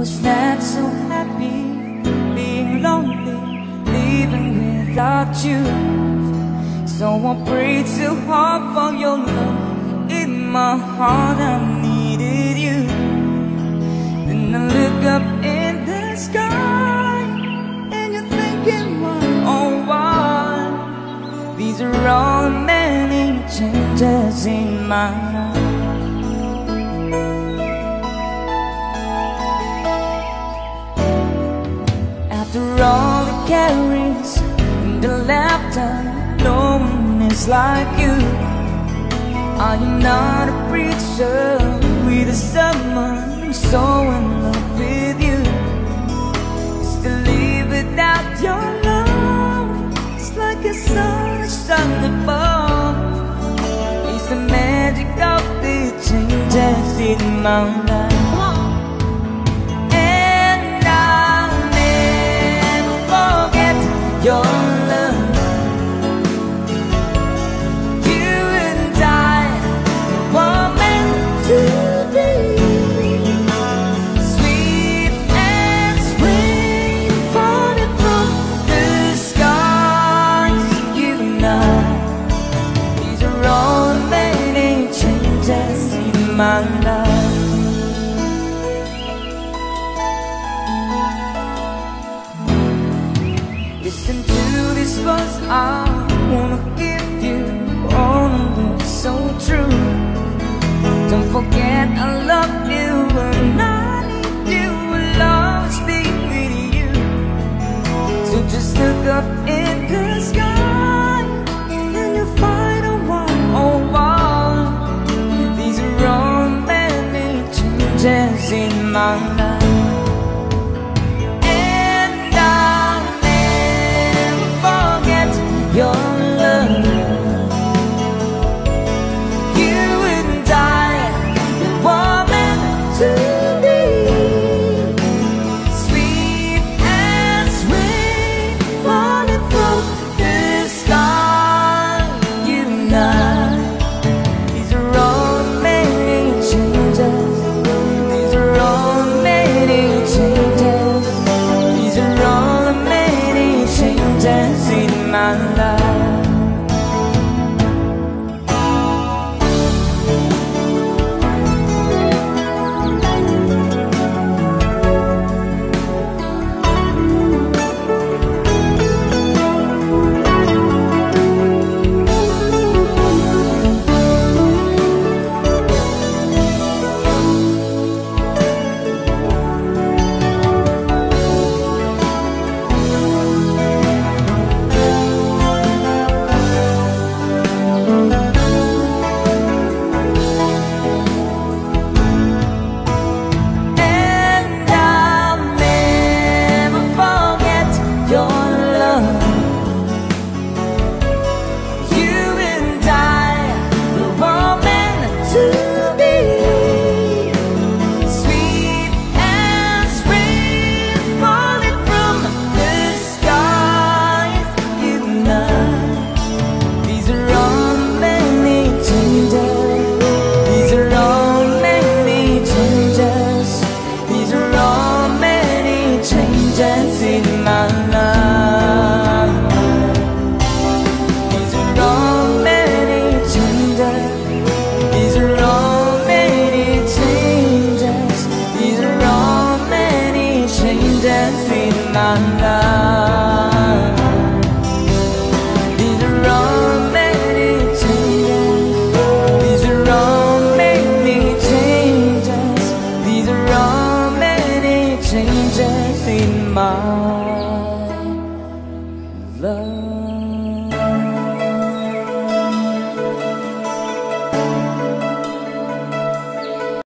was not so happy being lonely, living without you. So I prayed so hard for your love. In my heart I needed you. Then I look up in the sky and you're thinking, oh why? These are all the many changes in my life. After all the carries and the laughter, no one is like you. I am not a preacher with a sermon, I'm so in love with you. Just to live without your love, it's like a sun's above. It's the magic of the changes in my life. Your love, you and I were meant to be. Sweet as rain falling from the skies, you and I. These are all the many changes in my life. Listen to this verse, I wanna give you all of it so true. Don't forget I love you and I need you, will always be with you. So just look up in the sky and you'll find a oh wow. These are all many changes in my life. Your love, you and I were meant to be. Sweet as rain falling from the sky, you and I. These are all many changes. These are all many changes. These are all many changes in my life. In my life, these are all many changes. These are all many changes. These are all many changes in my life. These are all many changes. These are all many changes. These are all many changes in my love.